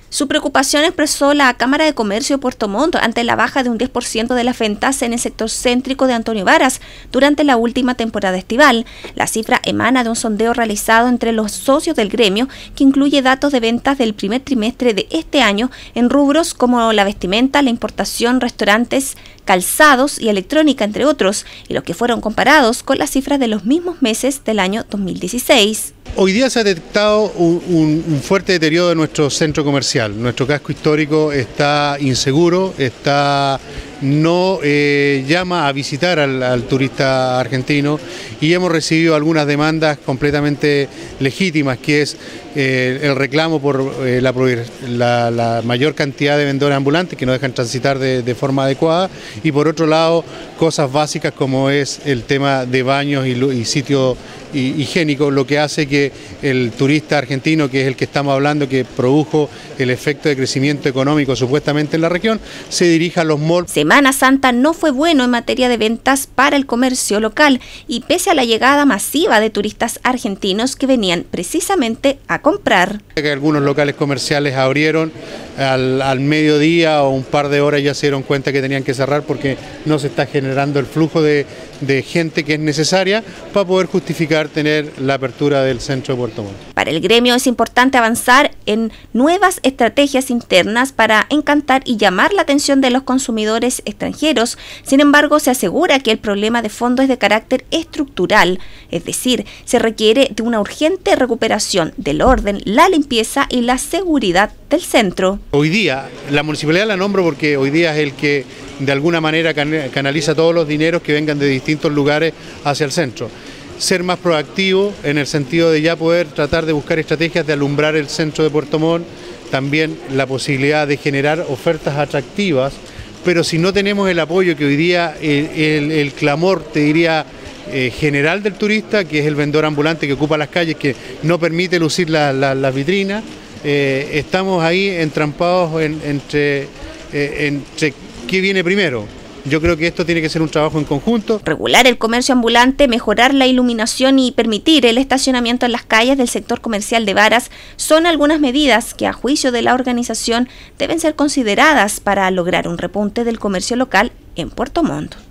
Su preocupación expresó la Cámara de Comercio de Puerto Montt ante la baja de un 10% de las ventas en el sector céntrico de Antonio Varas durante la última temporada estival. La cifra emana de un sondeo realizado entre los socios del gremio que incluye datos de ventas del primer trimestre de este año en rubros como la vestimenta, la importación, restaurantes, calzados y electrónica, entre otros, y los que fueron comparados con las cifras de los mismos meses del año 2016. Hoy día se ha detectado un fuerte deterioro de nuestro centro comercial. Nuestro casco histórico está inseguro, no llama a visitar al turista argentino y hemos recibido algunas demandas completamente legítimas, que es el reclamo por la mayor cantidad de vendedores ambulantes que no dejan transitar de forma adecuada, y por otro lado cosas básicas como es el tema de baños y sitios higiénicos, lo que hace que el turista argentino, que es el que estamos hablando, que produjo el efecto de crecimiento económico supuestamente en la región, se dirija a los malls. Semana Santa no fue bueno en materia de ventas para el comercio local, y pese a la llegada masiva de turistas argentinos que venían precisamente a comprar. Algunos locales comerciales abrieron al mediodía o un par de horas, ya se dieron cuenta que tenían que cerrar porque no se está generando el flujo de gente que es necesaria para poder justificar tener la apertura del centro de Puerto Montt. Para el gremio es importante avanzar en nuevas estrategias internas para encantar y llamar la atención de los consumidores extranjeros. Sin embargo, se asegura que el problema de fondo es de carácter estructural, es decir, se requiere de una urgente recuperación del orden, la limpieza y la seguridad del centro. Hoy día, la municipalidad la nombro porque hoy día es el que de alguna manera canaliza todos los dineros que vengan de distintos lugares hacia el centro. Ser más proactivo en el sentido de ya poder tratar de buscar estrategias de alumbrar el centro de Puerto Montt, también la posibilidad de generar ofertas atractivas, pero si no tenemos el apoyo que hoy día el clamor, te diría, general del turista, que es el vendedor ambulante que ocupa las calles, que no permite lucir las vitrinas, estamos ahí entrampados entre qué viene primero. Yo creo que esto tiene que ser un trabajo en conjunto. Regular el comercio ambulante, mejorar la iluminación y permitir el estacionamiento en las calles del sector comercial de Varas son algunas medidas que, a juicio de la organización, deben ser consideradas para lograr un repunte del comercio local en Puerto Montt.